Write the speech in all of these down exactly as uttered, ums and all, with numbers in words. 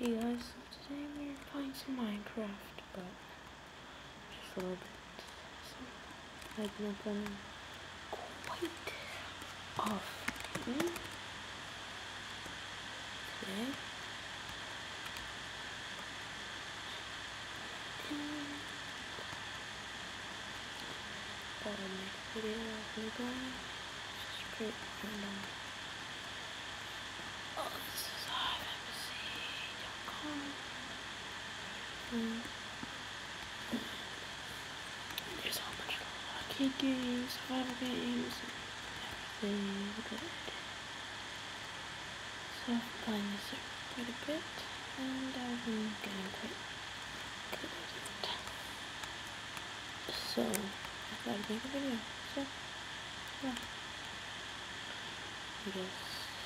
Hey guys, so today we're playing some Minecraft, but just a little bit. So I've been playing quite often today. And thought I'd make a video of me going. Just pretty random. Oh, this is hive M C dot com. Mm. There's a whole bunch of arcade games, survival games, and everything good. So I've been playing this quite a bit, and I've been getting quite good at it. So I thought I'd make a video. So yeah, I guess.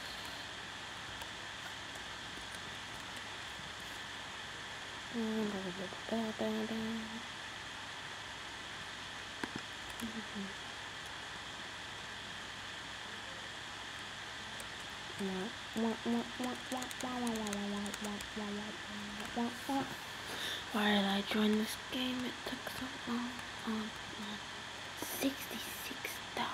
And blah, blah, blah, blah, blah, blah. Mm-hmm. Why did I join this game? It took so long. Oh, man. sixty-six thousand.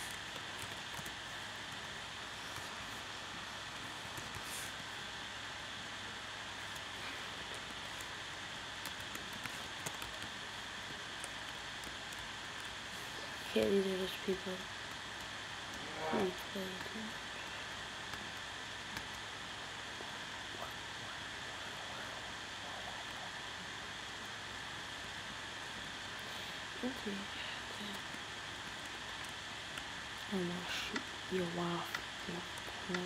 Okay, these are just people who play too much. Okay, okay. I'm gonna shoot you off. No.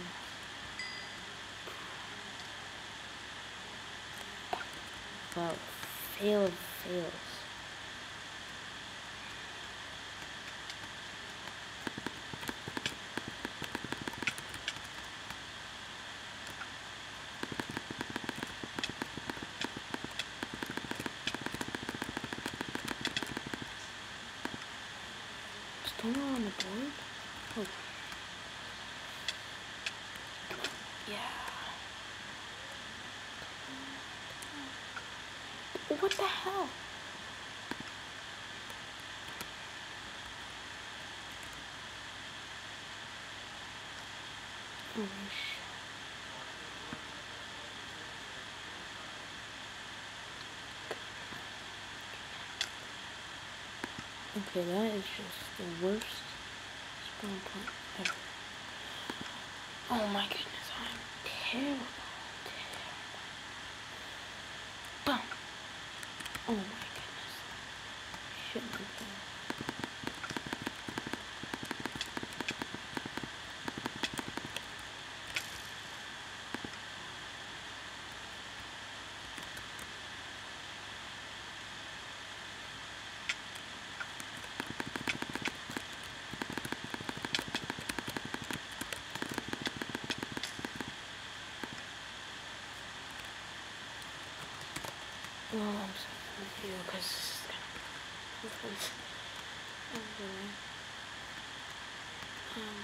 Well, fail of fails. Still not on the board? Oh. Yeah. What the hell? Oh shit. Okay, that is just the worst spawn point ever. Oh my goodness, I'm terrible. Terrible. Boom. Oh my goodness. Shouldn't have done. Well, I'm sorry for you because this is kind of anyway. Um,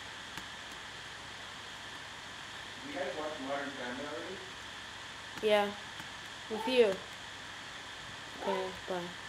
You guys watch Modern Family already? yeah, with you. Okay, bye.